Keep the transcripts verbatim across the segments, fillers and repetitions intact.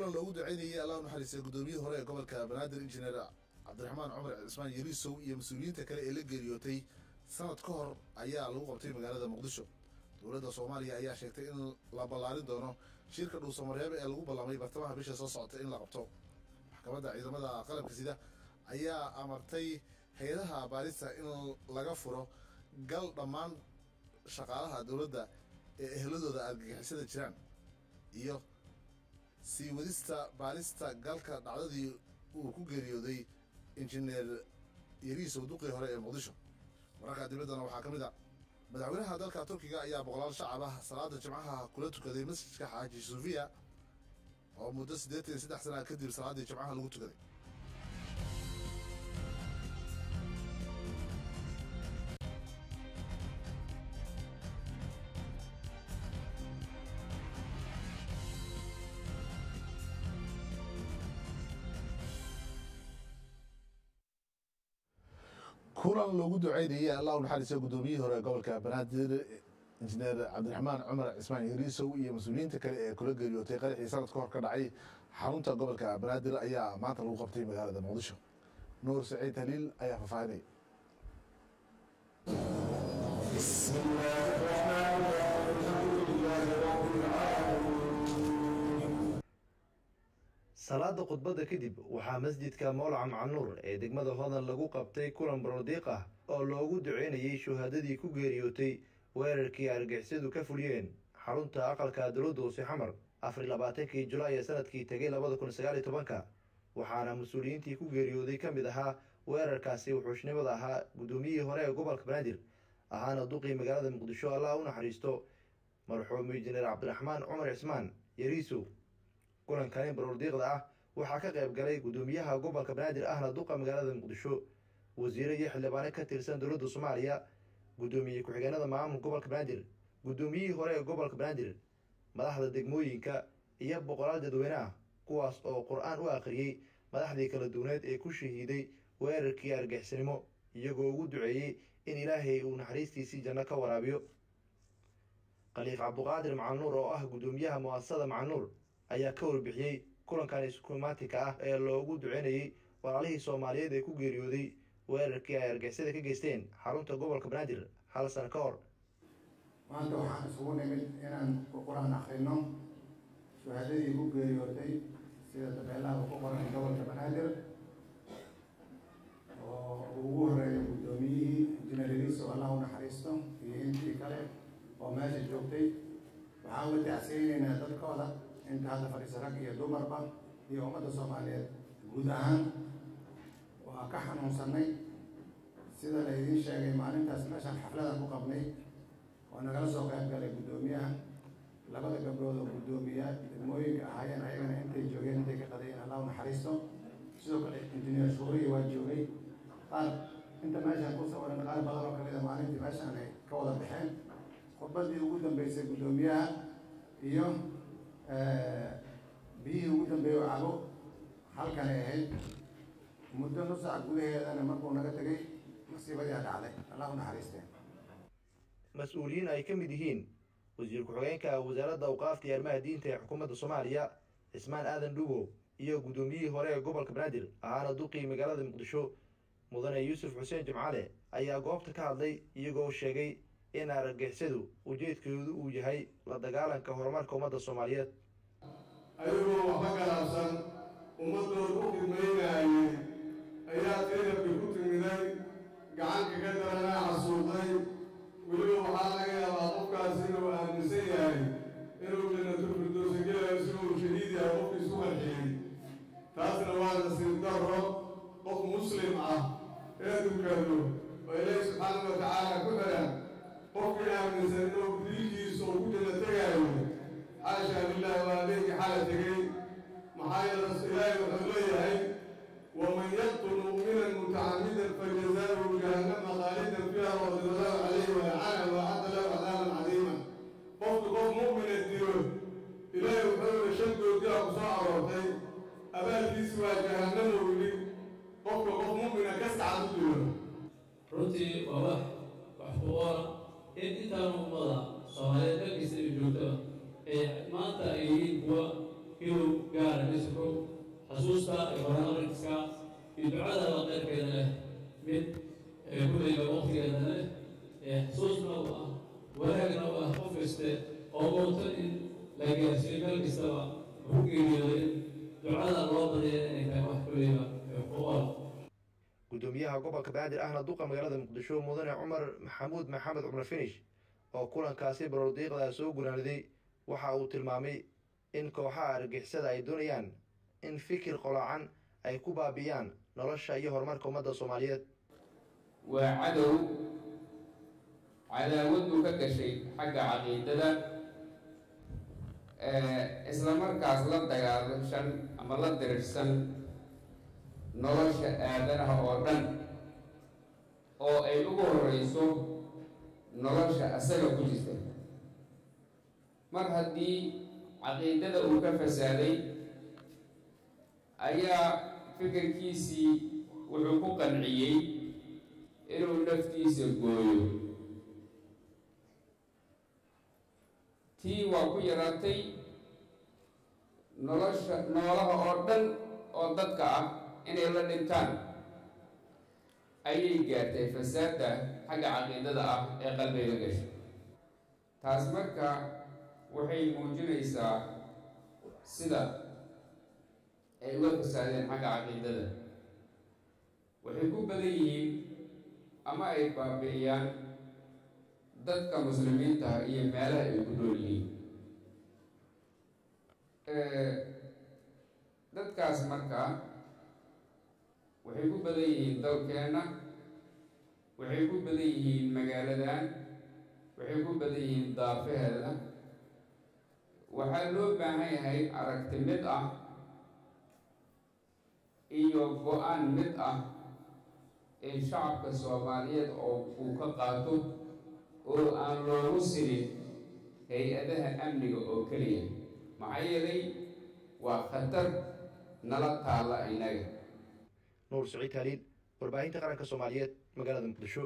kulan loogu duceynayay allah u naxariistay gudoomiyihii hore ee gobolka banaadir injineer cabdiraxmaan cumar cismaan yariisow iyo mas-uuliyiinta kale ee la geeriyootay sanad ka hor ayaa lagu qabtay magaalada muqdisho. dowladda soomaaliya ayaa sheegtay in la ballaarin doono shirka dhuusamareebe ee lagu ballamay bartamaha bisha soo socota in la qabto. maxkamadda ciidamada qalabka sida ayaa amartay hay-adaha baarista in laga furo gal dhammaan shaqaalaha dowladda ee ehladooda argagixisada jiraan iyo sii wadista baarista galka dhacdadii uu ku geeriyooday injineer yariisow duqii hore ee muqdisho. wararka dibaddana waxaa ka mid a madaxweynaha dalka turkiga ayaa boqolaal shacab ah salaada jimcaha kula tukaday masjidka xaaji sofiya oo muddo siddeetan iyo saddex sana kadib salaadii jimcaha lagu tukaday. kulan loogu duceynayay allah u naxariistay gudoomiyihii hore ee gobolka banaadir injineer cabdiraxmaan cumar cismaan yariisow iyo mas-uuliyiinta kale ee kula geeriyootay qaraxii sanad ka hor ka dhacay xarunta gobolka banaadir ayaa maanta lagu qabtay magaalada muqdisho. nuur saciid haliil ayaa faahfaahinaya. salaada khudbadda kadib waxaa masjidka mowlaca macanuur ee degmada hodan lagu qabtay kulan barodiiq ah oo loogu duceynayay shuhaadadii ku geeriyootay weerarkii argixisadu ka fuliyeen xarunta aqalka dowladda hoose xamar afar iyo labaatankii julaay ee sanadkii tegay labada kun sagaal iyo tobanka waxaana mas-uuliyiintii ku geeriyooday ka mid ahaa weerarkaasi wuxuushnimada ahaa gudoomiyihii hore ee gobolka banaadir ahaana duqii magaalada muqdisho allah u naxariisto marxuum injineer cabdiraxmaan cumar cismaan yariisow. kulankani barodiiqda ah waxaa ka qayb galay gudoomiyaha gobolka banaadir ahna duqa magaalada muqdisho, wasiire iyo xildhibaano ka tirsan dowladda soomaaliya, gudoomiye ku-xigeenada maamulka gobolka banaadir, gudoomiyihii hore ee gobolka banaadir, madaxda degmooyinka iyo boqolaal dadweyne ah kuwaas oo qur-aan u akhriyey madaxdii kala duwaneed ee ku shahiiday weerarkii argixisnimo iyagoo ugu duceeyey in ilaahay uu naxariistiisii janno ka waraabiyo. khaliif cabduqaadir macanuur oo ah gudoomiyaha mu'asasada macanuur ayaa ka warbixiyey kulankan iskumaatinka ah ee loogu duceynayay walaalihii soomaaliyeed ee ku geeriyooday weerarkii ay argixisada ka geysteen xarunta gobolka banaadir hal sano ka hor. maanta waxaan isugu nimid inaan qur-aan akhrino shuhaadadii ku geeriyootay sida tabeelaha ku qoran gobolka banaadir oo ugu horeeya gudoomiyihii injineer yariisow allah u naxariisto iyo intii kale oo meesha joogtay. waxaan la tacsiyeynaynaa dadkooda inta hadda fadhiisa rag iyo dumarba iyo ummadda soomaaliyeed guud ahaan waa ka xanuunsanay. sida la idiin sheegay maalintaas meeshaan xafladan ku qabnay oo nagala soo qayb galay gudoomiyaha labada gabdhood oo gudoomiya degmooyinka ahaayeen ayagana intay joogeen intay ka qadayeen allah u naxariisto. sidoo kale injineer shuuriyi waa joogay. qaar inta meeshaan ku sawiran qaar badan oo kamid a maalintii meeshaan ay ka wada baxeen. khudbadii ugu dambeysay gudoomiyaha iyo biyihii ugu dambeeyey oo cabo halkanay ahayd. muddo nus saac gudaheedana markuu naga tegay masiibadii a dhacday allah u naxariisteen. mas-uuliyiin ay ka mid yihiin wasiir ku-xigeenka wasaaradda awqaafta iyo arrimaha diinta ee xukuumadda soomaaliya cismaan aadan dhugo iyo gudoomiyihii hore ee gobolka banaadir ahaana duqii magaalada muqdisho mudane yuusuf xuseen jimcale ayaa goobta ka hadlay iyagoo sheegay in argagixisadu ujeedkoodu uu yahay la dagaalanka horumarka ummadda soomaaliyeed. ayagoo waxba galaabsan ummadooda u khidmaynaayay ayaa tirabkii ku timiday gacanka ka daranaa xasuuqday. weliba waxaa laga yaabaa qofkaas inuu aaminsan yahay inuu jannatul firdowsa gelayo si uu shahiid yahay qofkii isu qarxiyey. taasna waa nasiib darro qof muslim ah ee dukado oo ilaahi subxaanahu wa tacaala ku xiran qofkii aaminsan inuu dilkiisa uu ku janno tegaayo xaashaa lilaahi waa adeegii xala tegey. maxaa yeele ilaahi wuxuu leeyahay waman yaqtul mu'minan mutacammidan fajazaauhu jahannama khaalidan fiiha waqadiba allahu calayhi walacanahu waacadda lahu cadaaban cadiiman. qofku qof mu'mina dilo ilaahi wuxuu yihi shan goodiyaa ku soo aroortay abaalkiisi waa jahannama wili qofka qof mu'mina kaskacad u dilo. runtii waa wax wax ku oran in intaanu ummada soomaaliyeed dalkiisa ay joogto ee maanta ay yihiin kuwa inuu gaara nisku xasuusta iyo barnaamijka iyo ducada la qaybkeeda leh mid kullayba waqtigeeda leh xasuusna u ah wanaagna u ah qof kaste oo goonto in la gaarsiiyo meel kastaba ku geeriyooday ducada loo badiya inay tahay wax kullayba xuquuqal gudoomiyaha gobolka banaadir ahna duqa magaalada muqdisho mudane cumar maxamuud maxamed cumar finish oo kulankaasi barordiiqda soo gunaaniday waxa uu tilmaamay in kooxaha argixisada ay doonayaan in fikir qolaacan ay ku baabiyaan nolosha iyo horumarka ummadda Soomaaliyeed waa cadow cadaawadu ka gashay xagga caqiidada ee isla markaas la dagaalashan ama la dirirsan nolosha aadanaha oo dhan oo ay ugu horeyso nolosha asaga ku jirta mar haddii caqiidada uu ka fasaaday ayaa fikirkiisii wuxuu ku qanciyey inuu naftiisa gooyo tii waa ku yaraatay nolosha noolaha oo dhan oo dadka ah inay la dhintaan ayay gaartay fasaadda xagga caqiidada ah ee qalbiga gashay taas marka waxay muujinaysaa sida ay uga fasaadeen xagga caqiidada waxay ku badan yihiin ama ay baabi'iyaan dadka muslimiinta iyo meelaha ay ku nool yihiin dadkaas markaa waxay ku badan yihiin dalkeenna waxay ku badan yihiin magaaladan waxay ku badan yihiin daafaheeda waxaa loo baahan yahay aragti mid ah iyo go-aan mid ah in shacabka Soomaaliyeed oo uu ka qaato oo aan loogu sirin hay-adaha amniga oo keliya maxaa yeelay waa khatar nala taalla inaga nuur saciid haliil warbaahinta qaranka Soomaaliyeed magaalada muqdisho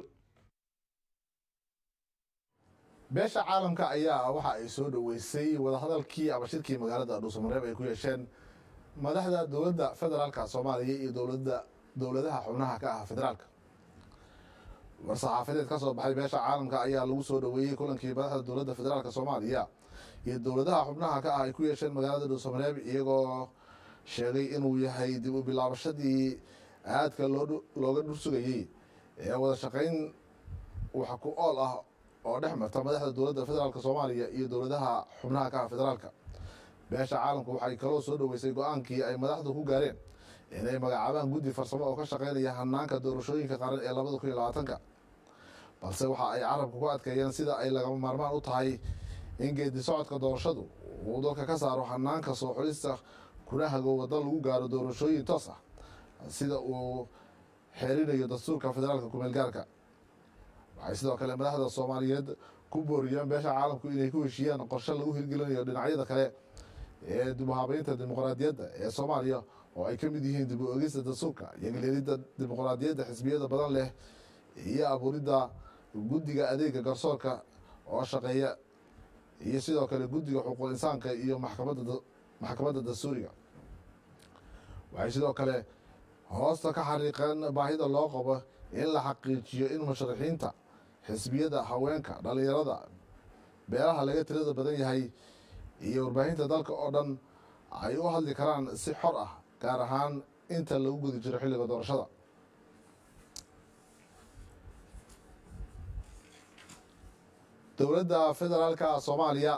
beesha caalamka ayaa waxa ay soo dhaweysay wadahadalkii ama shirkii magaalada Dhuusamareeb ay ku yeesheen madaxda dowladda federaalka Soomaaliya iyo dowladda dowladaha xubnaha ka ah federaalka war-saxaafadeed ka soo baxay beesha caalamka ayaa lagu soo dhaweeyey kulankii madaxda dowladda federaalka Soomaaliya iyo dowladaha xubnaha ka ah ay ku yeesheen magaalada Dhuusamareeb iyagoo sheegay inuu yahay dib u bilaabashadii aadka looga dhursugayey ee wada shaqayn wax ku ool ah oo dhex marta madaxda dowladda federaalka Soomaaliya iyo dowladaha xubnaha ka ah federaalka beesha caalamku waxay kaloo soo dhaweysay go-aankii ay madaxdu ku gaareen inay magacaabaan guddi farsamo oo ka shaqeynaya hanaanka doorashooyinka qaran ee labada kun iyo labaatanka balse waxa ay carabka ku adkeeyeen sida ay lagama maarmaan u tahay in geedi socodka doorashadu uu dalka ka saaro hanaanka soo xulista kuna hago waddan lagu gaaro doorashooyin toos ah sida uu xeerinayo dastuurka federaalka kumeel gaarka waxay sidoo kale madaxda Soomaaliyeed ku booriyeen beesha caalamku inay ku heshiiyaan qorshe lagu hirgelinayo dhinacyada kale ee dib u habeynta dimuqraadiyadda ee Soomaaliya oo ay ka mid yihiin dib u eegista dastuurka iyo gelidda dimuqraadiyadda xisbiyada badan leh iyo abuuridda guddiga adeega garsoorka oo shaqeeya iyo sidoo kale guddiga xuquuqul insaanka iyo maxkamadda maxkamadda dastuuriga waxay sidoo kale hoosta ka xariiqeen baahida loo qabo in la xaqiijiyo in musharaxiinta xisbiyada haweenka dhalinyarada beelaha laga tirada badan yahay iyo warbaahinta dalka oo dhan ay u hadli karaan si xor ah gaar ahaan inta lagu guda jiro xilliga doorashada dowladda federaalka Soomaaliya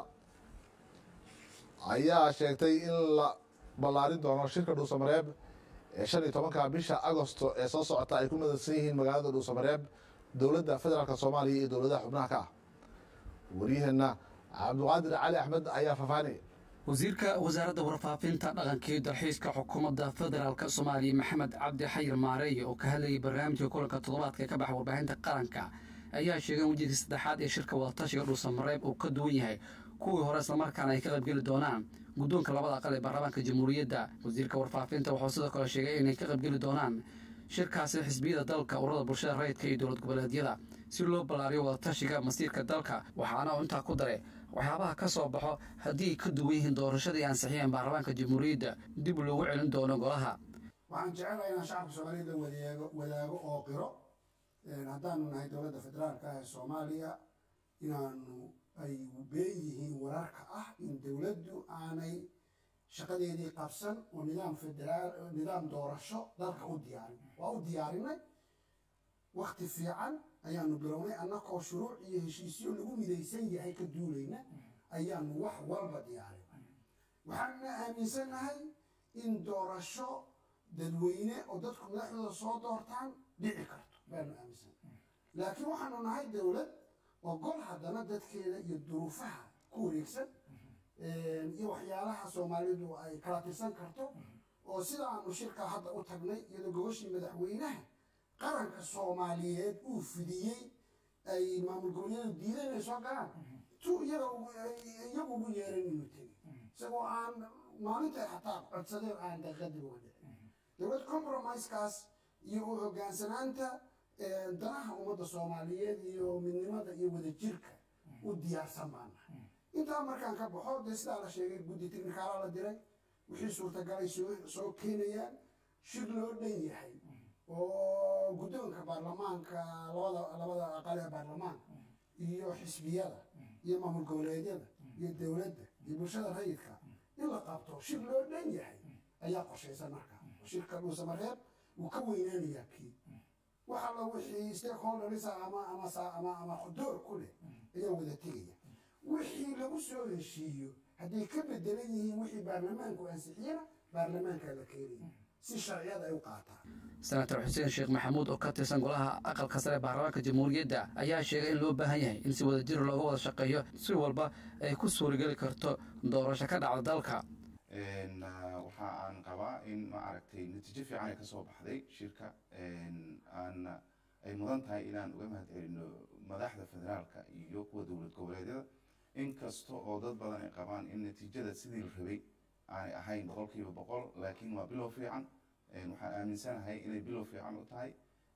ayaa sheegtay in la ballaarin doono shirka Dhuusamareeb ee shan iyo tobanka bisha Agoosto ee soo socota ay ku madadsan yihiin magaalada Dhuusamareeb dowladda federaalka Soomaaliya iyo dowladaha xubnaha ka ah wariyahana cabdiqaadir cali axmed ayaa faafaanaya wasiirka wasaaradda warfaafinta dhaqanka iyo dalxiiska xukuumadda federaalka Soomaaliya Maxamed Cabdi Xayir Maareey oo ka hadlayay barnaamijka kulanka toddobaadka ka baxay warbaahinta qaranka ayaa sheegay wajigii saddexaad ee shirka wadatashiga Dhuusamareeb uu ka duwan yahay kuwii hore isla markaana ay ka qaybgeli doonaan guddoonka labada aqal ee baarlamaanka jamhuuriyadda wasiirka warfaafinta wuxuu sidoo kale sheegay inay ka qaybgeli doonaan shirkaasi xisbiyada dalka ururada bulshada rayidka iyo dowlad goboleedyada si loo ballaariyo wadatashiga masiirka dalka waxaana uu intaa ku daray waxyaabaha ka soo baxo haddii ay ka duwan yihiin doorashadii ansixiyeen baarlamaanka jamhuuriyadda dib loogu celin doono golaha. waxaan jecelahay inaan shacabka soomaaliyeed la wadaago wadaago oo qiro haddaanu nahay dowladda federaalka ah ee soomaaliya inaanu ay been yihiin wararka ah in dowladdu aanay shaqadeedii qabsan oo nidaam federaal nidaam doorasho dalka u diyaarin waa u diyaarinay waqti fiican ayaanu bilownay annagoo shuruuc iyo heshiisyo lagu midaysan yahay ka duulayna ayaanu wax walba diyaarinay waxaanna aaminsanahay in doorasho dadweyne oo dadku madaxdooda soo doortaan dhici karto baanu aaminsanahay laakiin waxaanu nahay dowlad oo gol haddana dadkeeda iyo duruufaha ku wareegsan iyo waxyaalaha soomaalidu ay kala tirsan karto oo sida aanu shirka hadda u tagnay iyadoo gogashii madaxweynaha qaranka soomaaliyeed uu fidiyey ay maamul goboleedyadu diiday inay soo galaan tu iyaga iyagu ugu yeeran inuu tegey isagoo aan maalinta xataa codsadeen aan daqiiqadii uga dhicin dowlad compromisekaas iyo u hogaansanaanta danaha ummadda soomaaliyeed iyo midnimada iyo wadajirka u diyaarsan baan nahay intaa markaan ka baxo dee sidaa la sheegay guddi tiknikaala la diray wixii suurtagalay soo soo keenayaan shir loo dhan yahay oo guddoonka baarlamaanka labada labada aqal ee baarlamaanka iyo xisbiyada iyo maamul goboleedyada iyo dowladda iyo bulshada rayidka in la qabto shir loo dhan yahay ayaa qorshaysan markaa shirka dhuusamareeb wuu ka weynaanayaa kii waxa la wixii stakeholders ama ama ama ama xuduur ku leh ayaa wada tegaya wixii lagu soo heshiiyo hadday ka bedelan yihiin wixii baarlamaanku ansixiyana baarlamaanka la keenaya si sharciyada ay u qaataan. senator xuseen sheekh maxamuud oo ka tirsan golaha aqalka sare baarlamaanka jamhuuriyadda ayaa sheegay in loo baahan yahay in si wadajir looga wada shaqeeyo si walba ay ku suurageli karto doorasho ka dhacda dalka. waxa aan qabaa in ma aragtay natiijo fiican ay ka soo baxday shirka aan ay mudan tahay inaan uga mahad celino madaxda federaalka iyo kuwa dowlad goboleedyada inkasta oo dad badan ay qabaan in natiijada sidii la rabay aanay ahayn boqolkiiba boqol laakiin waa bilow fiican waxaan aaminsanahay inay bilow fiican u tahay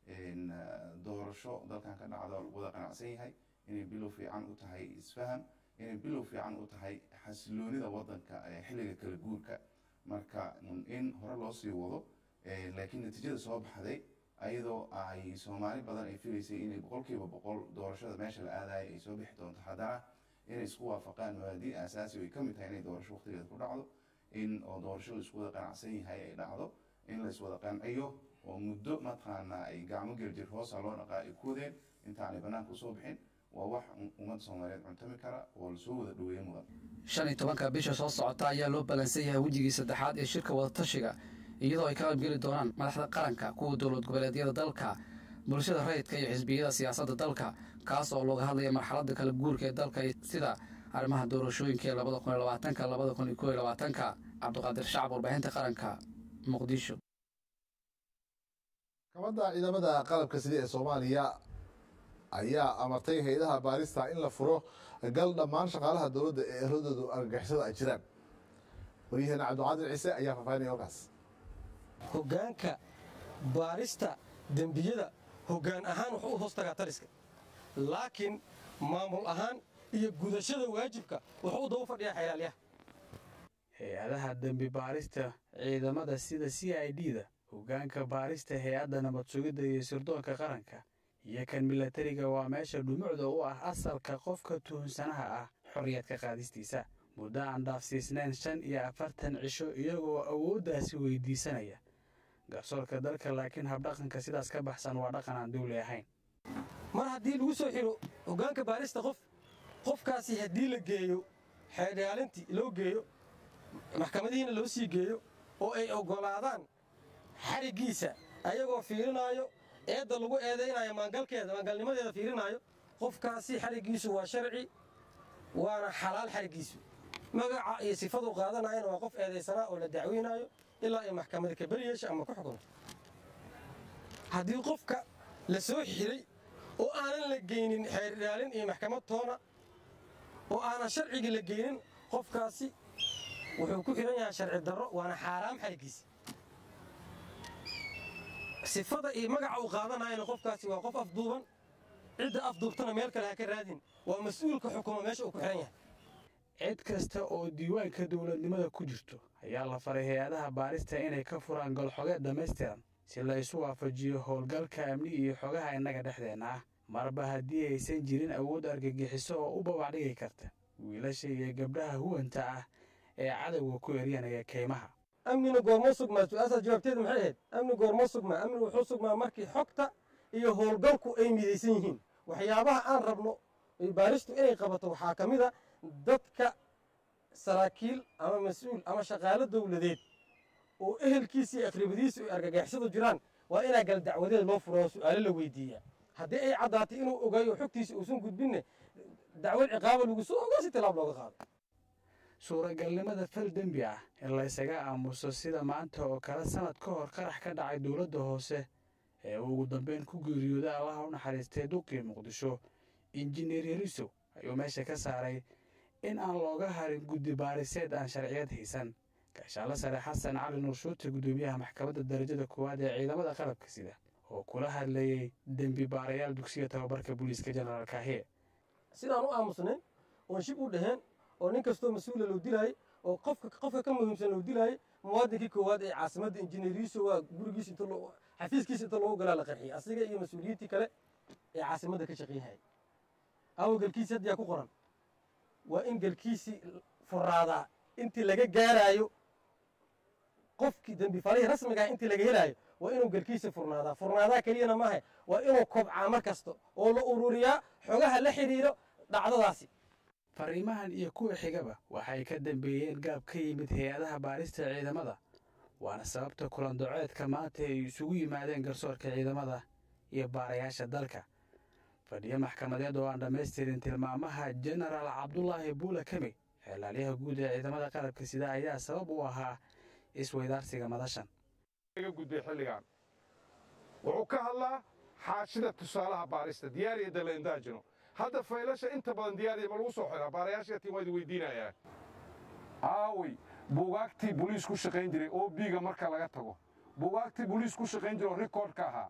doorasho dalkan ka dhacda lagu wada qanacsan yahay inay bilow fiican u tahay isfaham inay bilow fiican u tahay xasiloonida wadanka xilliga kala guurka marka in hore loo sii wado laakiin natiijada soo baxday ayadoo ay soomaali badan ay filaysay inay boqolkiiba boqol doorashada meesha la aadaya ay soo bixi doonto haddana inay isku waafaqaan mabaadii aasaasi ay ka mid tahay inay doorasho waqtigeeda ku dhacdo in oo doorashada isku wada qanacsan yahay ay dhacdo in la iswada qanciyo oo muddo mataqaana ay gacmo geljir hoosa loo dhaqaa ay ku wadeen intaanay bannaanka usoo bixin waa wax ummadda soomaaliyeed cuntami kara oo lasoo wada dhaweeye mudan shan iyo tobanka bisha soo socota ayaa loo balansan yahay wejigii saddexaad ee shirka wadatashiga iyadoo ay ka qaybgeli doonaan madaxda qaranka kuwa dowlad goboleedyada dalka bulshada rayidka iyo xisbiyada siyaasadda dalka kaas oo looga hadlaya marxaladda kala guurka ee dalka sida arrimaha doorashooyinka ee labada kun iyo labaatanka labada kun iyo kow iyo labaatanka cabdiqaadir shacab warbaahinta qaranka muqdisho. kabadda ciidamada qalabka sida ee soomaaliya ayaa amartay hay-adaha baarista in la furo gal dhammaan shaqaalaha dowladda ee eradoodu argagixisada ay jiraan. waryaheena cabdiqaadir ciise ayaa faahfaahinaya halkaas. hoggaanka baarista dembiyada hoggaan ahaan wuxuu u hoos tagaa taliska laakiin maamul ahaan iyo gudashada waajibka wuxuu u daba fadhiyaa xeelaalyaha. hay-adaha dembi baarista ciidamada sida c i d-da hoggaanka baarista hay-adda nabad sugidda iyo sirdoonka qaranka iyo kan milatariga waa meesha dhumucda u ah asalka qofka tuhunsanaha ah xorriyadka qaadistiisa muddo aan dhaafsiisnayn shan iyo afartan cisho iyagoo awooddaasi weydiisanaya garsoorka dalka laakiin habdhaqanka sidaas ka baxsan waa dhaqan aan dawli ahayn. mar haddii lagu soo xiro hoggaanka baarista qof qofkaasi haddii la geeyo xeerdhaalintii loo geeyo maxkamadihiina loo sii geeyo oo ay oggolaadaan xariggiisa ayagoo fiirinaayo eedda lagu eedaynayo maangalkeeda maangalnimadeeda fiirinaayo qofkaasi xariggiisu waa sharci waana xalaal xariggiisu magaca iyo sifadu qaadanayana waa qof eedaysanaa oo la dacweynaayo ilaa ay maxkamada ka beriyeesha ama ku xukunto. haddii qofka la soo xiray oo aanan la geynin xeerdhaalin iyo maxkamad toona oo aanan sharcigii la geynin qofkaasi wuxuu ku xiran yahay sharci darro waana xaaraam xariggiisa. sifada iyo magaca uu qaadanayana qofkaasi waa qof afduuban cidda afduubtana meel kale ha ka raadin waa mas-uulka xukuma meesha uu ku xiran yahay cid kasta oo diiwaanka dowladnimada ku jirto ayaa la faray hay-adaha baarista inay ka furaan golxogeed dhammaystiran si la isu waafajiyo howlgalka amni iyo xogaha innaga dhexdeenna ah marba haddii aysan jirin awood argagixiso oo u babacdhigi karta wiilasha iyo gabdhaha huwanta ah ee cadowga ku eryanaya kaymaha amnina goormo sugmaa su-aasha jawaabteeda maxay ahayd amni goormo sugmaa amni wuxuu sugmaa markii xogta iyo howlgalku ay midaysan yihiin waxyaabaha aan rabno baaristu inay qabato waxaa ka mid a dadka saraakiil ama mas-uul ama shaqaalo dowladeed oo ehelkiisa iyo aqribadiisa ay argagaxisadu jiraan waa inaa gal dacwadeed loo furo oo su-aalo la weydiiyaa haddii ay caddaatay inuu ogayo xogtiisa uusan gudbinne dacwad ciqaaba lagu soo ogaa si tilaab looga qaado suuragalnimada fal dembi ah in laysaga aamuso sida maanta oo kale sanad ka hor qarax ka dhacay dowladda hoose ee uu ugu dambeyn ku geeriyooday allaha u naxariistay duqii muqdisho injineer yariso ayuu meesha ka saaray in aan looga harin guddi baariseed aan sharciyad haysan gaashaale sare xasan cali nuur shuute guddoomiyaha maxkamadda darajada koowaad ee ciidamada qalabka sida oo kula hadlayey dembi baarayaal dugsiga tababarka booliiska jenaraal kaahiye sidaan u aamusnayn oon shib u dhaheen oo nin kastoo mas-uula loo dilaayay oo qofka qofka ka muhiimsan loo dilaayay muwaadinkii koowaad ee caasimadda injineeriiso waa gurigiisa inta loo xafiiskiisa inta loogu galaa la qarxiyay asiga iyo mas-uuliyiintii kale ee caasimadda ka shaqeeyahayay awo galkiisi haddiyaa ku qoran waa in galkiisii furaadaa intii laga gaaraayo qofkii dembi falihii rasmiga ah intii laga helaayo waa inuu galkiisa furnaadaa furnaadaa keliyana maaha waa inuu kobcaa mar kasta oo la ururiyaa xogaha la xidhiiro dhacdadaasi fariimahan iyo kuwa xigaba waxay ka dambeeyeen gaab ka yimid hay-adaha baarista ciidamada waana sababta kulandoceedka maanta ay isugu yimaadeen garsoorka ciidamada iyo baarayaasha dalka fadhiyo maxkamadeed oo aan dhammaystirin tilmaamaha jenaraal cabdulaahi buula kemi xeelaalyaha guud ee ciidamada qalabka sida ayaa sabab u ahaa isweydaarsiga madashan gudbay xilligan wuxuu ka hadlaa xaashida tusaalaha baarista diyaariya dalaindaajino hadda faylasha inta badan diyaariya ma lagu soo xiraa baarayaashatiin waa idin weydiinayaa aawey buugaagtii boliis ku shaqayn jiray oo biiga marka laga tago buugaagtii boliis ku shaqayn jiray oo rikoodhka ahaa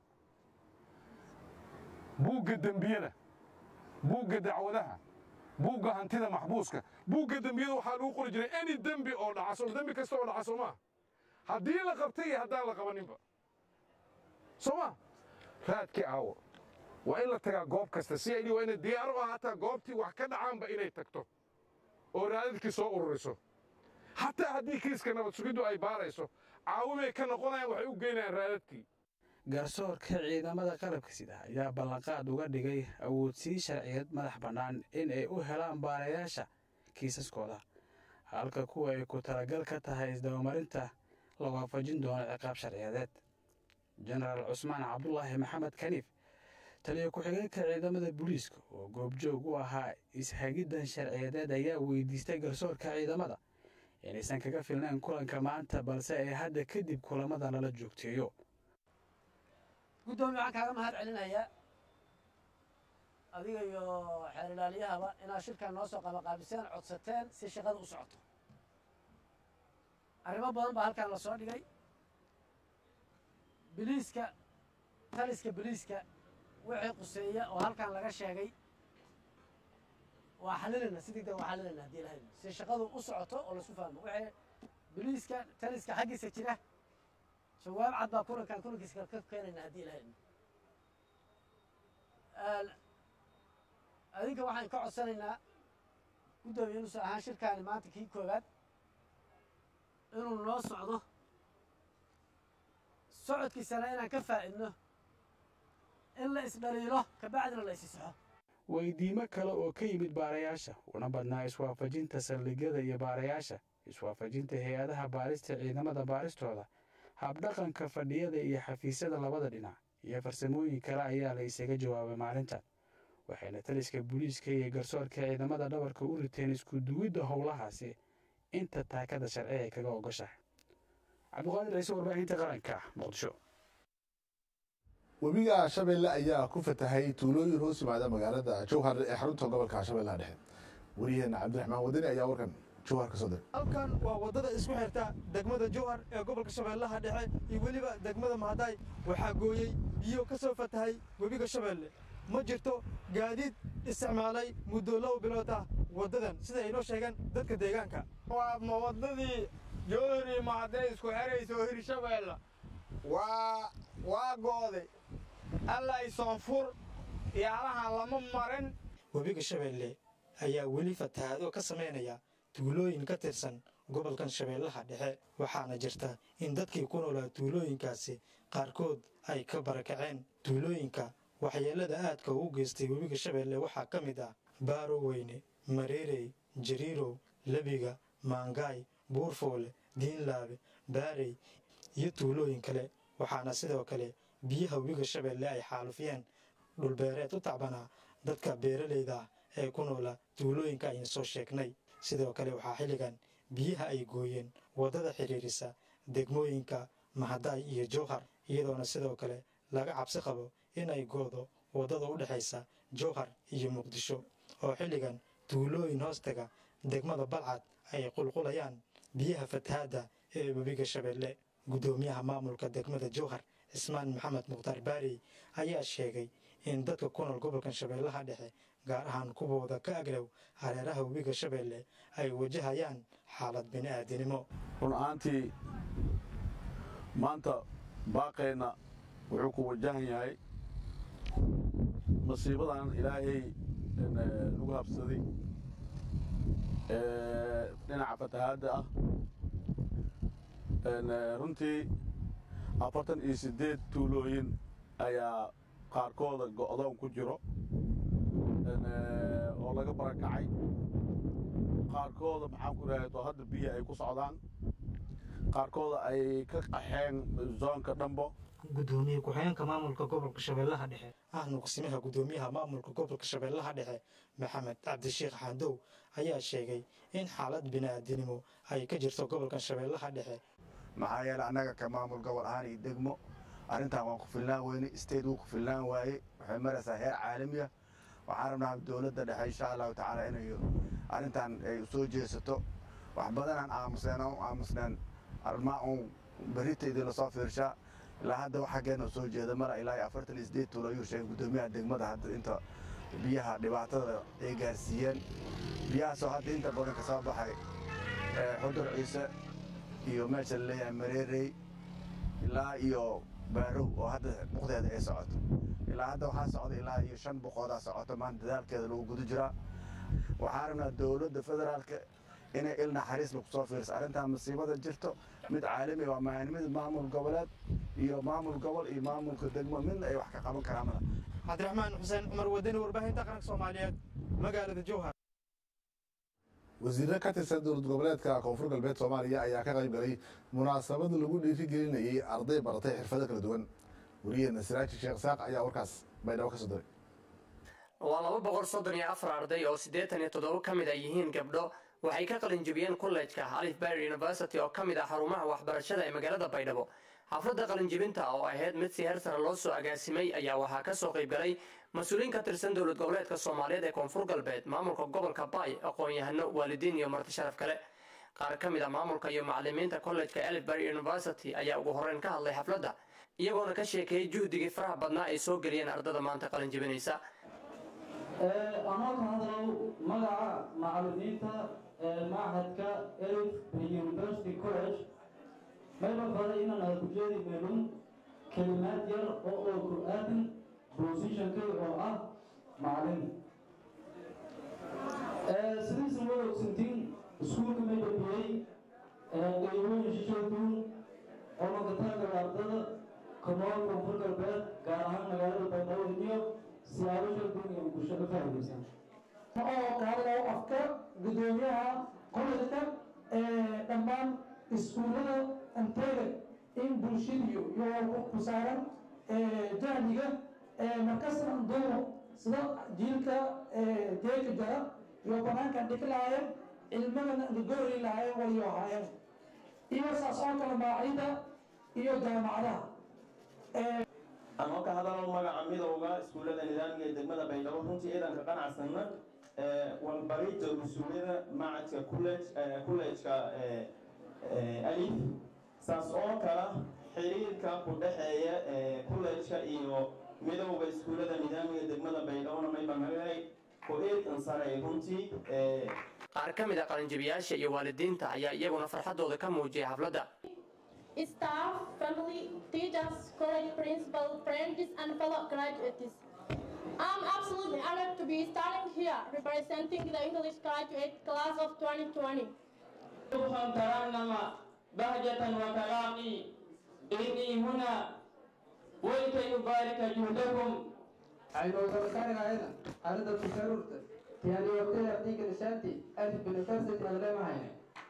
buugga dembiyada buugga dacwadaha buugga hantida maxbuuska buugga dembiyada waxaa lagu qori jiray any dembi oo dhacaso dembi kasta oo dhaca soo maa haddii la qabtay iyo haddaan la qabaninba soo maa raadkii aawo waa in la tagaa goob kasta si ay waa inay diyaar u ahaataa goobtii wax ka dhacaanba inay tagto oo raadadkii soo ururiso xataa haddii kiiska nabad sugiddu ay baarayso caawimay ka noqonayaan waxay u geynayaan raadadkii garsoorka ciidamada qalabka sida ayaa ballanqaad uga dhigay awoodsii sharciyeed madax bannaan in ay u helaan baarayaasha kiisaskooda halka kuwa ay ku talagal ka tahay isdabamarinta la waafajin doono ciqaab sharciyadeed jenaraal cusmaan cabdulaahi maxamed kaniif taliya ku-xigeenka ciidamada booliiska oo goobjoog u ahaa ishagiddan sharciyadeed ayaa weydiistay garsoorka ciidamada inaysan kaga filnayn kulanka maanta balse ay hadda kadib kulamada lala joogteeyo guddoomiye waxaan kaaga mahad celinayaa adiga iyo xeerilaalyahaba inaad shirkan noo soo qabaqaabiseen codsateen si shaqada u socoto arrimo badan baa halkan la soo dhigay biliiska taliska biliiska wixii quseeya oo halkan laga sheegay waa xalilayna si degdeg waa xalilayna haddii lahayd si shaqadu u socoto oo laisku fahmo wixii biliiska taliska xaggiisa jira jawaab cad baa kulankan kulankiisa ka keenayna haddii lahayd adinka waxaan ka codsanaynaa guddoomiye inuusan ahaan shirkaani maanta kii koowaad inuu noo socdo socodkiisana inaan ka faa'idno in la isdhaliilo kabacdina la isisaxo weydiimo kale oo ka yimid baarayaasha una badnaa iswaafajinta saldhigyada iyo baarayaasha iswaafajinta hay-adaha baarista ciidamada baaristooda habdhaqanka fadhiyada iyo xafiisyada labada dhinac iyo farsamooyin kale ayaa la isaga jawaabay maalintan waxayna taliska booliiska iyo garsoorka ciidamada dhabarka u riteen isku duwidda howlahaasi inta taakada sharci ay kaga ogoshahay cabdiqaadir ciise warbaahinta qaranka muqdisho webiga shabeelle ayaa ku fatahay tuulooyin hoos yimaada magaalada jowhar ee xarunta gobolka shabeellaha dhexe wariyaheena cabdiraxmaan wadani ayaa warkan jowhar ka soo diray halkan waa waddada isku xirta degmada jowhar ee gobolka shabeellaha dhexe iyo weliba degmada mahadaay waxaa gooyey biyo ka soo fatahay webiga shabeelle ma jirto gaadiid isticmaalay muddo laba bilood ah waddadan sida ay noo sheegeen dadka deegaanka waa ma waddadii joori ma hadday isku xerayso hirshabeelle waa waa gooday alla ay soonfur yaalahan lama marin webiga shabeelle ayaa weli fatahaado ka samaynaya tuulooyin ka tirsan gobolkan shabeellaha dhexe waxaana jirta in dadkii ku noolaa tuulooyinkaasi qaarkood ay ka barakaceen tuulooyinka waxyeellada aadka ugu geystay webiga shabeelle waxaa ka mid ah baaro weyne mareerey jariirow lebiga maangaay buurfoole diinlaabe baarey iyo tuulooyin kale waxaana sidoo kale biyaha webiga shabeelle ay xaalufiyeen dhulbeereed u tacbanaa dadka beeralayda ah ee ku noola tuulooyinka aynu soo sheegnay sidoo kale waxaa xilligan biyaha ay gooyeen waddada xidhiirisa degmooyinka mahadaay iyo jowhar iyadoona sidoo kale laga cabsi qabo in ay goodo waddada u dhexaysa jowhar iyo muqdisho oo xilligan tuulooyin hoostaga degmada balcad ay qulqulayaan biyaha fatahaadda ee webiga shabeelle guddoomiyaha maamulka degmada jowhar cismaan maxamed mukhtaar baarey ayaa sheegay in dadka ku nool gobolkan shabeellaha dhexe gaar ahaan kuwooda ka agdhow hareeraha webiga shabeelle ay wajahayaan xaalad bini'aadinimo run ahaantii maanta baaqeenna wuxuu ku wajahan yahay masiibadan ilaahay nagu habsaday dhinaca fatahaadda ah runtii afartan iyo siddeed tuulooyin ayaa qaarkooda go'doon ku jiro oo laga barakacay qaarkooda maxaan ku rahay oo hadda biyo ay ku socdaan qaarkooda ay ka qaxeen zoonka dhambo gudoomiye ku-xigeenka maamulka gobolka shabeellaha dhexe ahna kusimaha gudoomiyaha maamulka gobolka shabeellaha dhexe maxamed cabdishiikh xandow ayaa sheegay in xaalad bini'aadinimo ay ka jirto gobolkan shabeellaha dhexe maxaa yeelay annaga ka maamul gobol ahaan iyo degmo arrintan waan ku filnaan weyne state wuu ku filnaan waaye waxay maraysaa heer caalamiya waxaan rabnaa dowladda dhexe insha allahu tacaala inay arrintan ay soo jeesato wax badanaan aamuseen oo aamusneen arrimaa uun berrita idinla soo fiirshaa ilaa hadda wax xaggeena soo jeeda mara ilaa iyo afartan iyo siddeed tuulo ayuu sheegay guddoomiyaha degmada hadda inta biyaha dhibaatada ay gaarsiiyeen biyahaasoo hadda inta badan ka soo baxay xudur ciise iyo meesha la leeyahay mareerey ilaa iyo baarow oo hadda buqdeeda ay socoto ilaa hadda waxaa socda ilaa iyo shan boqoodaa socoto maanta dadaalkeeda lagu guda jiraa waxaan rabnaa dowladda federaalka inay il naxariis lagu soo fiirso arrintan masiibada jirto mid caalami waa macaanimada maamul goboleed iyo maamul gobol iyo maamulka degmo midna ay wax ka qaban karaan mada cabdiraxmaan xuseen cumar wadani warbaahinta qaranka soomaaliyeed magaalada jowhar wasiirro ka tirsan dowlad goboleedka koonfur galbeed soomaaliya ayaa ka qayb galay munaasabad lagu dhiirigelinayay arday baratay xirfado kala duwan wariyeena siraaji sheekh saaq ayaa warkaas baydhabo ka soo diray waa laba boqol soddon iyo afar arday oo siddeetan iyo toddoba ka mid ay yihiin gabdho waxay ka qalin jebiyeen kollejka alif bayr university oo ka mid ah xarumaha waxbarashada ee magaalada baydhabo xafladda qalinjebinta oo ahayd mid si heer sare loo soo agaasimay ayaa waxaa ka soo qayb galay mas-uuliyiin ka tirsan dowlad goboleedka soomaaliyeed ee koonfur galbeed maamulka gobolka baay aqoon-yahano waalidiin iyo marti sharaf kale qaar ka mid ah maamulka iyo macalimiinta kollejka alif bayr university ayaa ugu horreyn ka hadlay xafladda iyagoona ka sheekeeyey juhdigii faraha badnaa ay soo geliyeen ardada maanta qalinjebinaysa anoo ka hadlow magaca macalimiinta machadka elif university college mayba faday inaan aad ku jeedi meelun kelimaad yar oo oo ku-aadan positionkay oo ah macalin sidiisan wada ogsantiin iskuulka mayba biyey qaybooyin shisheeduun oo magataanka ardada konool koonfur galbeed gaar ahaan magaalada baydhabo iyo siyaabasha duuniya bulshada fahmaysa oo kahadlayo afka gudoomiyaha kollejka dhammaan iskuullada anteega in bulshadiyo iyo ku saaran jahliga markastan duumo sida jiilka deeka jara iyo banaanka dhigi lahaayeen cilmadana gogori lahaayeen waliyo ahaayeen iyo saas oo kale maacida iyo jaamacadaha anoo ka hadalo magaca midowga iskuullada nidaamka ee degmada baydhabo runtii ciidanka qanacsanna walbaridda mas-uuliyada macadka kullejka alif saas oo kala xiriirka ku dhexeeya kullejka iyo midowga iskuullada nidaamka ee degmada baydhabona mayba nagahay كويت انصاري هونتي qaar ka mid ah qalinjabiyaasha iyo waalidiinta ayaa iyaguna farxadooda ka muujiyay xafladda. Staff, family, teachers, college principal, friends, and fellow graduates. I'm absolutely honored to be standing here representing the English graduate class of twenty twenty. بهجة وكرامي إني هنا ولكي أبارك جهدكم. أيضا ذكرنا أيضا أرد التسرورت يعني وقت يعطيك رسالتي ألف بنفسة أغلى معي.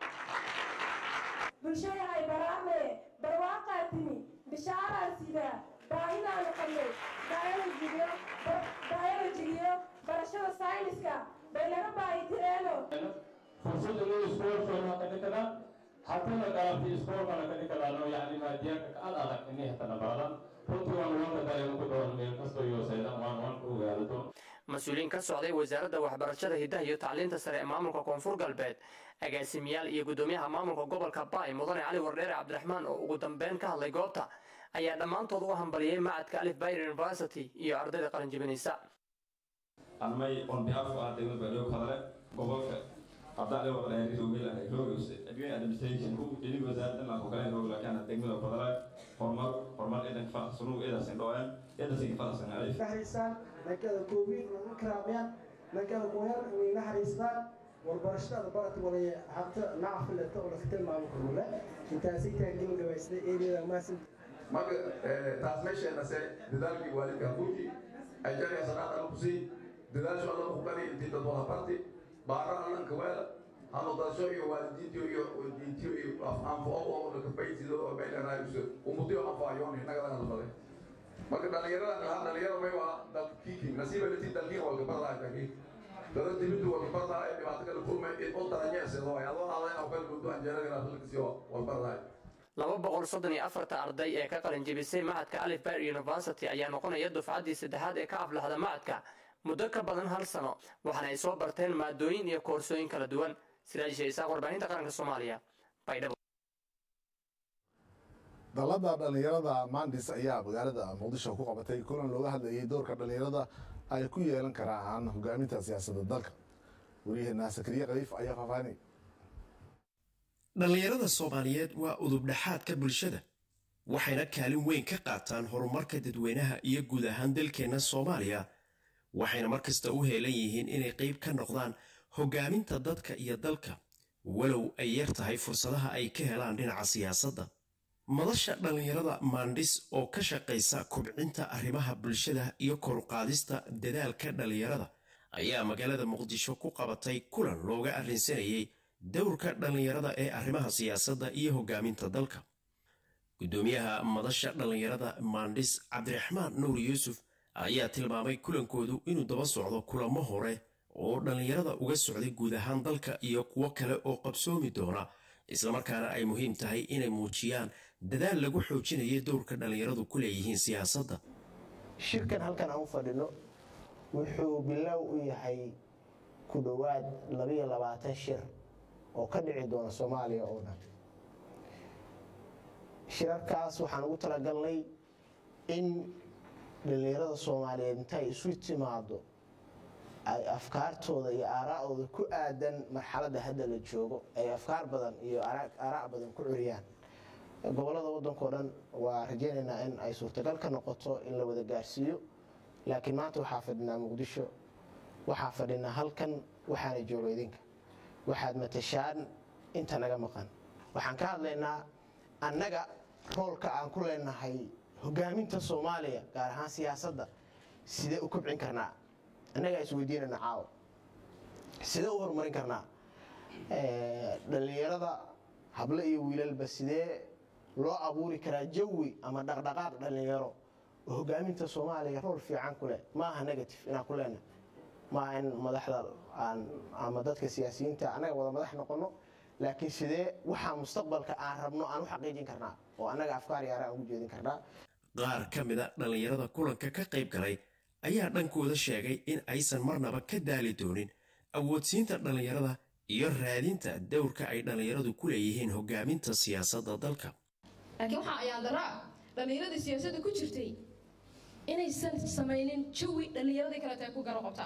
bulshada ay baraame barwaaqaa timi bishaaraa sida baahidaanu qabnay biologiyo biologiyo barashada sayniska bay naga baahi tireeno fursada loo iskoolkooda ka dhigada haddana galabti iskoolkana ka dhigadaano yacni maadiyaanka ka ad adag inay hatana baradan runtii waan wanka dareema ku dhawan meel kastoo yoosaydan waan waan ku ogaadato mas-uuliyiin ka socday wasaaradda waxbarashada hidaha iyo tacliinta sare ee maamulka koonfur galbeed agaasimayaal iyo guddoomiyaha maamulka gobolka baay mudane cali wardheere cabdiraxmaan oo ugu dambeyn ka hadlay goobta ayaa dhammaantood u hambaliyey macadka alif bayr university iyo ardayda qalinjibinaysa. anmay on behalf of ardayda baydhabo hadale gobolka abdaale wardheere roogel ah roogos adduun administration ku dhinaca wasaaradda la hoggaanay roog laakiin degmada badalay hormar hormar eedan farsamo eedan sindooyan eedan si farsamo alif naxariistaan nakada covid ugu karaamiyaan nakada mooyar inay naxariistaan warbarashada barata walay habta naafilata oo la tilmaamo kulule intaasi taagin gabaysay eeriyada maasin marka taas meesha se dadaalkii waalidka guudi ay jari sanada ku sii dadaasho alla ku qari intii dad wada barti baara allan ka wala hano dasho iyo waalidiintii iyo diintii iyo afaan foo oo ka faysido oo bayna raayuso umudiyo afaayoon inaga laga hadlay marka dhalinyarada la dhalinyarada may waa dalkiiki nasiiba lati dalkiin waa gabadha ay dada dibadda waa gabadha ay dhibaato kala kulmay in oo daranyeesado ay adoo aaday oo kala gudo anjeerada dalkiisi waa barlaay laba boqol soddon iyo afarta arday ee ka qalin jebisay macadka alif bayr university ayaa noqonaya dufcaddii saddexaad ee ka aflaxda macadka muddo ka badan hal sano waxaana ay soo barteen maadooyin iyo koorsooyin kala duwan sida ay sheegaysaa warbaahinta qaranka soomaaliya baydhabo. dalada dhalinyarada mandis ayaa magaalada muqdisho ku qabatay kulan looga hadlayay doorka dhalinyarada ay ku yeelan karaan hogaaminta siyaasadda dalka. wariyaheena sakariye khaliif ayaa faahfaahinay. dhalinyarada soomaaliyeed waa udubdhaxaadka bulshada waxayna kaalin weyn ka qaataan horumarka dadweynaha iyo guud ahaan dalkeenna soomaaliya waxayna mar kasta u heelan yihiin inay qayb ka noqdaan hogaaminta dadka iyo dalka walow ay yar tahay fursadaha ay ka helaan dhinaca siyaasadda. madasha dhalinyarada maandhis oo ka shaqaysa kubcinta arrimaha bulshada iyo koruqaadista dadaalka dhalinyarada ayaa magaalada muqdisho ku qabatay kulan looga arrinsanayay dowrka dhalinyarada ee arrimaha siyaasadda iyo hogaaminta dalka. guddoomiyaha madasha dhalinyarada maandhis cabdiraxmaan nuur yuusuf ayaa tilmaamay kulankoodu inuu daba socdo kulamo hore oo dhalinyarada uga socday guud ahaan dalka iyo kuwo kale oo qabsoomi doona islamarkaana ay muhiim tahay inay muujiyaan dadaal lagu xoojinayo dowrka dhalinyaradu ku leeyihiin siyaasadda. shirkan halkan aan u fadhino wuxuu bilow u yahay ku dhowaad labiyo labaatan shir oo ka dhici doona soomaaliya oo dhan. shirarkaas waxaan ugu talagalnay in dhalinyarada soomaaliyeed intay isu timaado ay afkaartooda iyo aaraa'ooda ku aadan marxaladda hadda la joogo ay afkaar badan iyo aaraa' badan ku curiyaan. gobollada waddankao dhan waa rajaynaynaa in ay suurtagal ka noqoto in la wada gaarsiiyo laakiin maanta waxaa fadhinaa muqdisho waxaa fadhinaa halkan waxaana jooga idinka waxaad matashaan inta naga maqan. waxaan ka hadlaynaa annaga roolka aan ku leenahay hogaaminta soomaaliya gaar ahaan siyaasadda sidee u kobcin karnaa annagaa isweydiinana caawo sidee u horumarin karnaa dhalinyarada hable iyo wiilalba sidee loo abuuri karaa jawi ama dhaqdhaqaaq dhalinyaro oo hogaaminta soomaaliya rool fiican ku leh maaha negative inaan ku leenahay maaha in madaxda aan ama dadka siyaasiyiinta annaga wada madax noqono laakiin sidee waxaa mustaqbalka aan rabno aan u xaqiijin karnaa oo annaga afkaar yaara aan ugu jeedin karnaa. qaar ka mid a dhalinyarada kulanka ka qayb galay ayaa dhankooda sheegay in aysan marnaba ka daali doonin awoodsiinta dhalinyarada iyo raadinta dowrka ay dhalinyaradu ku leeyihiin hogaaminta siyaasadda dalka. laakiin waxaa ayaan daraa dhallinyaradii siyaasadda ku jirtay inaysan samaynin jawi dhallinyaradii kaleeta ay ku garo qabtaan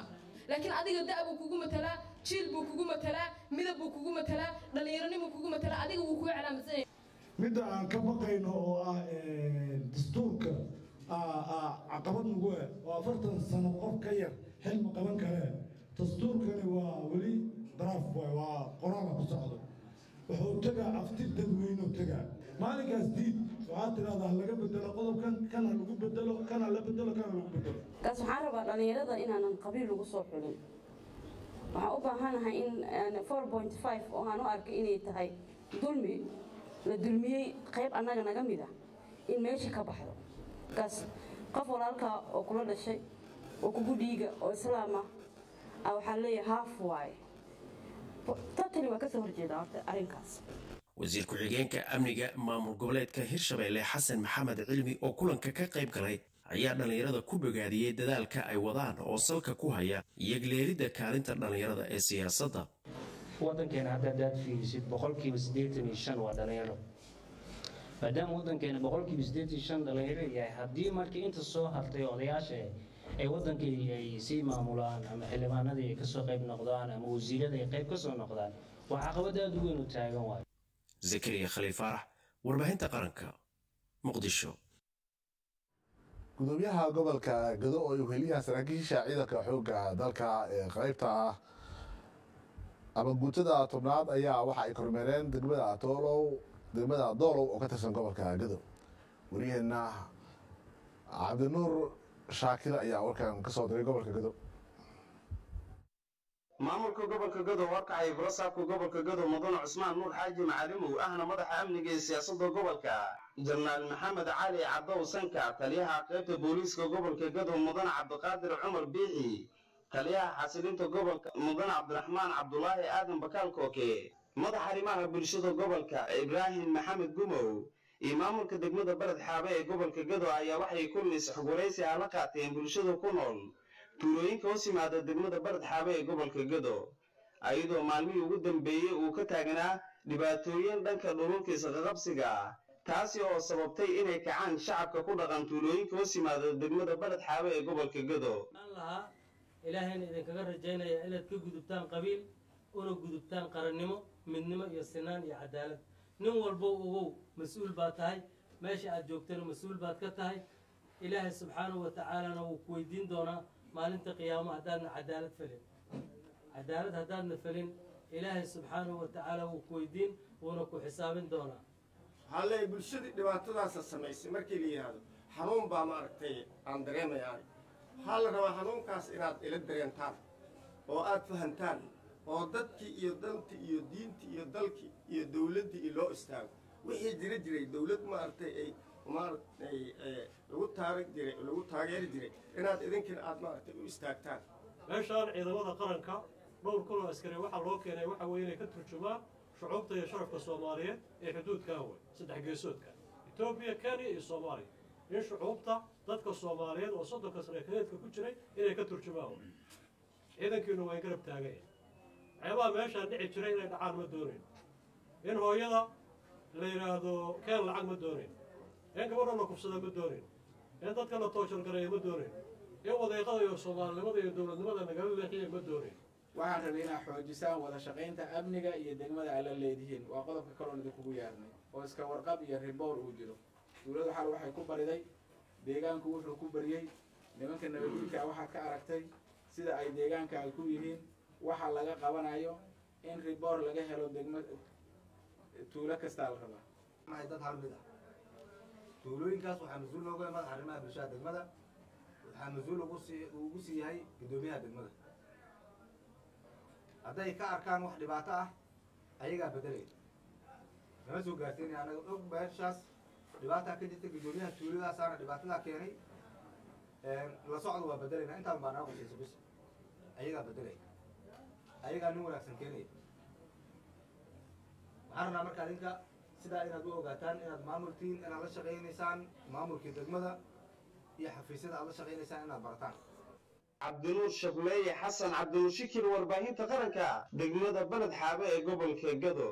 laakiin adiga da' buu kugu matalaa jiil buu kugu matalaa midab buu kugu matalaa dhallinyaronimuu kugu matalaa adiga wuu kuu calaamadsan yahay midda aan ka baqayno oo ah dastuurka caqabad nagu ah oo afartan sano qof ka yar xil ma qaban karee dastuurkani waa weli daraaf waay waa qoraala ku socdo wuxuu tegaa afti dadweynuu tegaa maalinkaas diid waxaad tidhahdaa laga bedelo qodobkan kana lagu bedelo kana la bedelo kana lagu bedelo kaas waxaan rabaa dhallinyarada inaanan qabiil lagu soo xulin waxaan u baahanahay in four point five oo aan u arkay inay tahay dulmi la dulmiyey qayb annaga naga mid ah in meesha ka baxdo kaas qof walaalkaa oo kula dhashay oo kugu dhiiga oo islaam ah ah waxaa leeyahay haaf waaye totally waa kasoo horjeedaa horta arrinkaas wasiir ku-xigeenka amniga maamul goboleedka hirshabeelle xasan maxamed cilmi oo kulanka ka qayb galay ayaa dhallinyarada ku bogaadiyey dadaalka ay wadaan oo salka ku haya iyagleelidda kaalinta dhallinyarada ee siyaasadda waddankeena hadda haddaad fiirisid boqolkiiba siddeetan iyo shan waa dhallinyaro maadaama waddankeena boqolkiiba siddeetan iyo shan dhallinyaro yahay haddii markii inta soo hartay odayaasha ay waddankii ay sii maamulaan ama xildhibaanadii ay kasoo qayb noqdaan ama wasiiradii ay qayb kasoo noqdaan waa caqabad aad u weyn u taagan waayo zakariya khaliif faarax warbaahinta qaranka muqdisho gudoomiyaha gobolka gado oo uu heliyaha saraakiisha ciidanka xoogga dalka ee qaybta ah ama guutada tobnaad ayaa waxa ay kormeereen degmada doolow degmada doolow oo ka tirsan gobolka gado wariyaheenna cabdinuur shaakir ayaa warkan ka soo diray gobolka gado maamulka gobolka gado warkacay barasaabka gobolka gado mudane cusmaan nuur xaaji macalimow ahna madaxa amniga ee siyaasadda gobolka jenaraal maxamed cali cadow sanka taliyaha qaybta booliiska gobolka gado mudane cabdiqaadir cumar biixi taliyaha xasilinta gobolka mudane cabdiraxmaan cabdulaahi aadan bakaal kooke madaxa arrimaha bulshada gobolka ibraahim maxamed gumow iyo maamulka degmada baled xaabe ee gobolka gado ayaa waxay kulmis xogwaraysi ah la qaateen bulshada ku nool tuulooyinka hoos yimaada degmada baled xaabe ee gobolka gado ayadoo maalmihii ugu dambeeyey uu ka taagnaa dhibaatooyin dhanka dhululkiisa qaqabsiga ah taasi oo sababtay inay kacaan shacabka ku dhaqan tuulooyinka hoos yimaada degmada baled xaabe ee gobolka gado ilaahayna idinkaga rajaynaya inaad ka gudubtaan qabiil una gudubtaan qarannimo midnimo iyo sinaan iyo cadaalad nin walbo ogow mas-uul baad tahay meesha aad joogtana mas-uul baad ka tahay ilaahay subxaanahu wa tacaalana wuu ku weydiin doonaa maalinta qiyaamo haddaadna cadaalad felin cadaalad haddaadna felin ilaahay subxaanahu wa tacaala wuu ku weydiin wuuna ku xisaabin doonaa waxaa leeyahay bulshadii dhibaatadaasa samaysay markii la yidhaahdo xanuun baa maaragtay aan dareemayaa waxaa la rabaa xanuunkaas inaad ila dareentaan oo aad fahantaan oo dadkii iyo dalkii iyo diintii iyo dalkii iyo dawladdii i loo istaago wixii jira jiray dawlad maaragtay ay maaragtay lagu taag jiray lagu taageeri jiray inaad idinkina aad maaragtay u istaagtaan meeshaan ciidamada qaranka dhowr kun oo askari waxaa loo keenay waxa weeye inay ka turjumaan shucuubta iyo sharafka soomaaliyeed ee xuduudkaa wey saddex geesoodka etoobiya kenya iyo soomaaliya in shucuubta dadka soomaaliyeed oo soddonka sane kadeedka ku jiray inay ka turjumaan wey ciidankiinu waa in garab taagaya waxyaabaha meeshaan dhici jiray inay dhacaan ma doonayn in hooyada la yidhaahdo keen lacag ma doonayn in gabadha la kufsada ma doonayn in dadka la tooshalgareeya ma doonayn in wadeeqada iyo soomaalinimada iyo dowladnimada nagala leexiya ma doonayn waxaan rabay inaad xoojisaan wada shaqaynta amniga iyo degmada aad la leedihiin waa qodobka kaloon idinkugu yeernay oo iska warqab iyo riboor uu jiro dowladda xal waxay ku bariday deegaanku wuxuu ku bariyey nimanka nabadgudka waxaad ka aragtay sida ay deegaanka ay ku yihiin waxa laga qabanayo in riboor laga helo degma tuulo kastaa la rabaa maxay dad hal mid ah tuulooyinkaas waxaa mas-uul looga madaxa arrimaha bulshada degmada waxaa mas-uul ugu sii ugu sii yahay guddoomiyaha degmada hadday ka arkaan wax dhibaato ah ayagaa bedelaya nama soo gaarsiinaya anaga og meeshaas dhibaataa ka jirta guddoomiyaha tuuladaasaana dhibaatadaa keenay la socda waa bedelayna intaan baa naga qusaysa bis ayagaa bedelaya ayagaa nin wanaagsan keenaya waxaan rabnaa marka adinka sidaa inaad u ogaataan inaad maamultiin inaad la shaqaynaysaan maamulkii degmada iyo xafiisyada aad la shaqaynaysaan inaad barataan cabdinuur shableeye xasan cabdinuur shikir warbaahinta qaranka degmada baled xaabe ee gobolka gado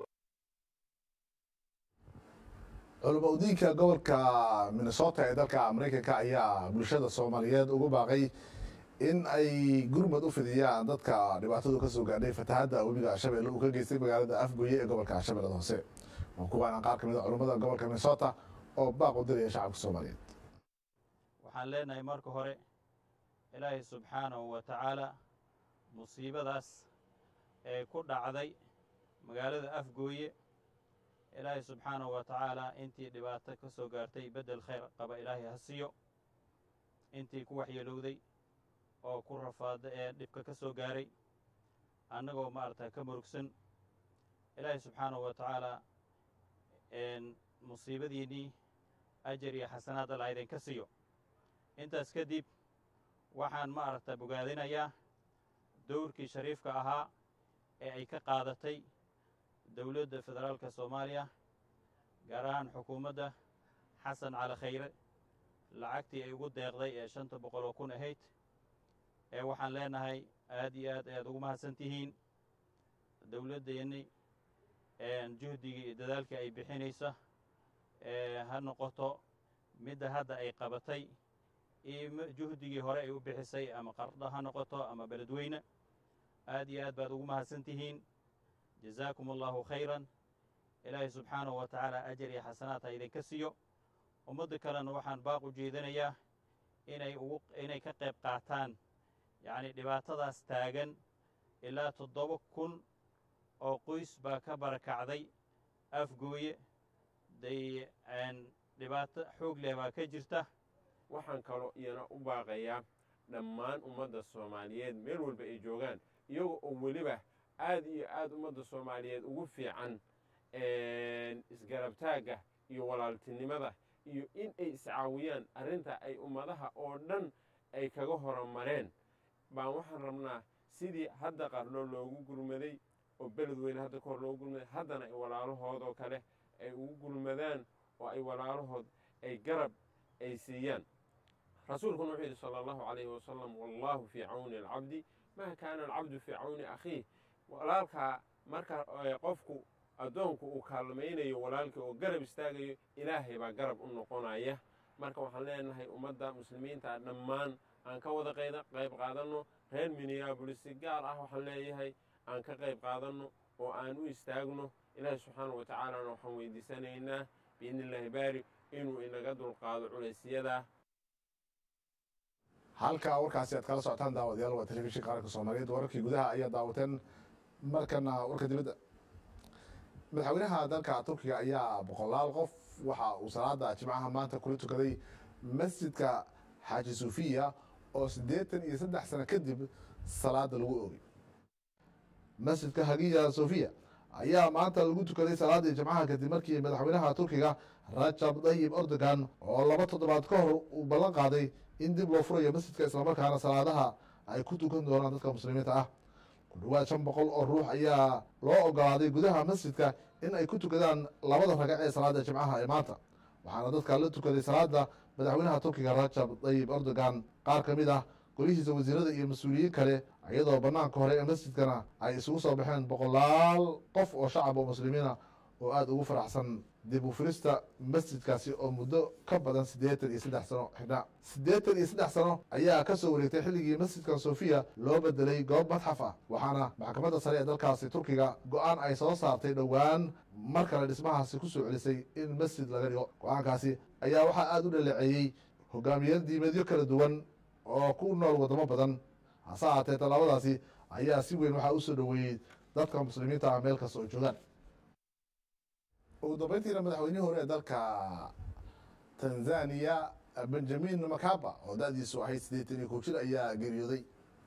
culamo udiinka gobolka minnesota ee dalka maraykanka ayaa bulshada soomaaliyeed ugu baaqay in ay gurmad u fidiyaan dadka dhibaatadu ka soo gaadhay fatahaadda webiga shabeelle uu ka geystay magaalada afgooye ee gobolka shabeellada hoose waa kuwaan qaar ka mid a culummada gobolka minnesota oo baaq u diraya shacabka soomaaliyeed waxaan leenahay marka hore ilaahay subxaanahu wa tacaala musiibadaas ee ku dhacday magaalada afgooye ilaahay subxaanahu wa tacaala intii dhibaato ka soo gaartay beddel khayr qaba ilaahay ha siiyo intii ku waxyeelowday oo ku rafaada ee dhibka ka soo gaaray annagoo maaragta ka murugsan ilaahay subxaanahu wa tacaala musiibadiinnii ajar iyo xasanaad alla idinka siiyo intaas kadib waxaan ma aragta bogaadinayaa dowrkii shariifka ahaa ee ay ka qaadatay dowladda federaalka soomaaliya gaar ahaan xukuumadda xasan cali khayre lacagtii ay ugu deeqday ee shanta boqol oo kun ahayd ee waxaan leenahay aad iyo aad ayaad ugu mahadsan tihiin dowladdeenni juhdigii iyo dadaalkii ay bixinaysa ha noqoto midda hadda ay qabatay iyo juhdigii hore ay u bixisay ama qardha ha noqoto ama beledweyne aad iyo aad baad ugu mahadsan tihiin jazaakum allahu khayran ilaahay subxaanahu wa tacaala ajar iyo xasanaad ha idinka siiyo ummadda kalena waxaan baaq u jeedinayaa inay ugu inay ka qayb qaataan yacni dhibaatadaas taagan ilaa toddoba kun oo qoys baa ka barakacday afgooye day dhibaato xoog leh baa ka jirta waxaan kaloo iyana u baaqayaa dhammaan ummadda soomaaliyeed meel walba ay joogaan iyaga oo weliba aad iyo aad ummadda soomaaliyeed ugu fiican isgarabtaagga iyo walaaltinimada iyo in ay iscaawiyaan arrinta ay ummadaha oo dhan ay kaga horumareen baan waxaan rabnaa sidii hadda qarno loogu gurmaday oo beledweyne hadda kahor loogu gurmaday haddana ay walaalahoodoo kale ay ugu gurmadaan oo ay walaalahood ay garab ay siiyaan rasuulkuna wuxuu yidhi sala allahu calayhi wasalam wallahu fii cawni alcabdi maa kaana alcabdu fii cawni akhiih walaalkaa marka qofku addoonku uu kaalmaynayo walaalkii oo garab istaagayo ilaahay baa garab u noqonaya marka waxaan leenahay ummadda muslimiinta dhammaan aan ka wada qayb qaadanno reer minneabolis si gaar ah waxaan leeyahay aan ka qayb qaadanno oo aan u istaagno ilaahay subxaanahu wa tacaalana waxaan weydiisanaynaa biidni illaahi baari inuu inaga dulqaado culaysyada halkaa warkaasi aad kala socotaan daawadayaal waa telefishinka qaranka soomaaliyeed wararkii gudaha ayaa daawateen markana warka dibadda madaxweynaha dalka turkiga ayaa boqolaal qof waxa uu salaada jimcaha maanta kula tukaday masjidka xaaji suufiya oo siddeetan iyo saddex sano kadib salaada lagu oogay masjidka hagiya sofiya ayaa maanta lagu tukaday salaadii jimcaha kadib markii madaxweynaha turkiga rajab tayyib erdogan oo laba toddobaad ka hor uu ballan qaaday in dib loo furayo masjidka islamarkaana salaadaha ay ku tukan doonaan dadka muslimiinta ah ku dhowaad shan boqol oo ruux ayaa loo ogolaaday gudaha masjidka in ay ku tukadaan labada ragac ee salaada jimcaha ee maanta waxaana dadka la tukaday salaada madaxweynaha turkiga rajab tayyib erdogan qaar ka mid ah golihiisa wasiirada iyo mas-uuliyiin kale iyadoo bannaanka hore ee masjidkana ay isugu soo baxeen boqolaal qof oo shacab oo muslimiina oo aada ugu faraxsan dib u firista masjidkaasi oo muddo ka badan siddeetan iyo saddex sano xidhnaa siddeetan iyo saddex sano ayaa ka soo wareegtay xilligii masjidkan sofiya loo bedelay goob madxaf ah waxaana maxkamadda sare ee dalkaasi turkiga go-aan ay soo saartay dhowaan mar kale dhismahaasi ku soo celisay in masjid laga dhigo go-aankaasi ayaa waxaa aada u dhaleeceeyey hogaamiyaal diimeedyo kala duwan oo ku nool waddamo badan hase ahaatee tallaabadaasi ayaa si weyn waxaa u soo dhoweeyey dadka muslimiinta ah meel kasta oo joogaan ugu dambeyntiina madaxweynihii hore ee dalka tanzaniya benjamin makaba oo da-diisu ahayd siddeetan iyo kow jir ayaa geeriyooday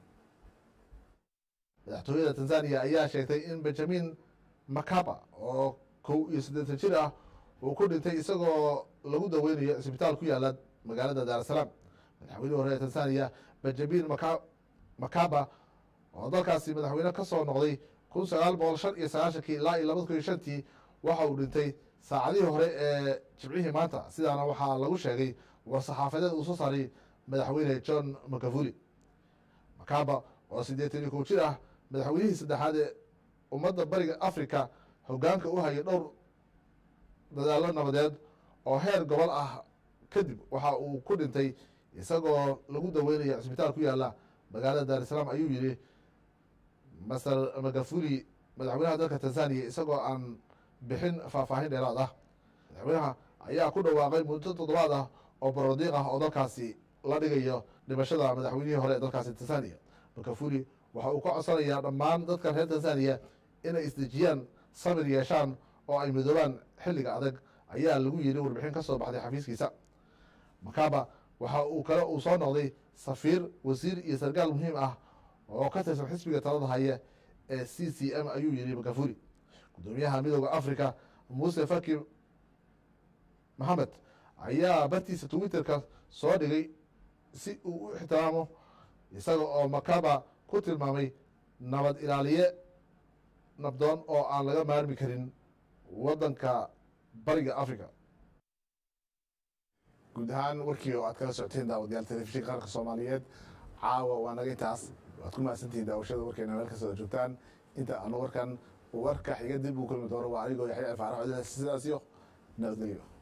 madaxtooyada tanzaniya ayaa sheegtay in benjamin makaba oo kow iyo siddeetan jir ah uu ku dhintay isagoo lagu daweynayo isbitaal ku yaala magaalada daar salaam madaxweynihii hore ee tanzaniya benjamin makaba oo dalkaasi madaxweyne ka soo noqday kun sagaal boqol shan iyo sagaashankii ilaa iyo labada kun iyo shantii waxa uu dhintay saacadihii hore ee jimcihii maanta sidaana waxaa lagu sheegay war-saxaafadeed uu soo saaray madaxweyne john makavuli makaba oo siddeetan iyo kow jir ah madaxweynihii saddexaad ee ummadda bariga africa hoggaanka u hayay dhowr dadaallo nabadeed oo heer gobol ah kadib waxa uu ku dhintay isagoo lagu daweynaya cisbitaal ku yaala magaalada daar es salaam ayuu yidhi master magafuli madaxweynaha dalka tanzania isagoo aan bixin faahfaahin dheeraad ah. madaxweynaha ayaa ku dhawaaqay muddo toddobaad ah oo barodiiq ah oo dalkaasi la dhigayo dhimashada madaxweynihii hore ee dalkaasi tanzania. magafuli waxa uu ka codsanayaa dhammaan dadka reer tanzania inay isdejiyaan samir yeeshaan oo ay midoobaan xilliga adag ayaa lagu yidhi warbixin ka soo baxday xafiiskiisa. makaba waxa uu kale uu soo noqday safiir wasiir iyo sarkaal muhiim ah oo ka tirsan xisbiga talada haya ee c c m ayuu yidhi magafuli. gudoomiyaha midooda africa muuse faki maxamed ayaa bartiisa twitterka soo dhigay si uu u ixtiraamo isaga oo makaba ku tilmaamay nabad ilaaliye nabdoon oo aan laga maarmi karin waddanka bariga africa. guud ahaan warkii oo aad kala socoteen daawadayaal telefishinka qaranka soomaaliyeed caawa waa naga intaas. waad ku mahadsantihiin daawashada warkeena meel kastoo joogtaan. inta aanu warkan warka xiga dib uu kulmi doono waa anigoo yaxya faarax codina sidaas iyo nabadgelyo.